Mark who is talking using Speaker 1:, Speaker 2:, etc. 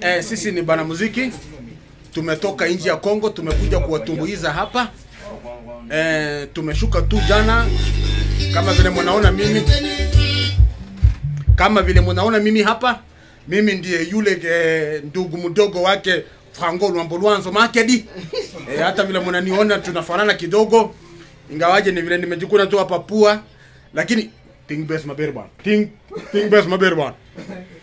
Speaker 1: Sisi ni Bana Muziki. Tumetoka nje ya Kongo, tumekuja kuwatumbuiza hapa. Tumeshuka tu jana kama vile mnaona mimi hapa. Mimi ndiye yule ndugu mdogo wake Frango Lwambolwanzo Makedi. Hata vile mnaniona tunafanana kidogo, ingawaje ni vile nimejikuna tu hapa pua, lakini ting best maberban. Ting best maberban.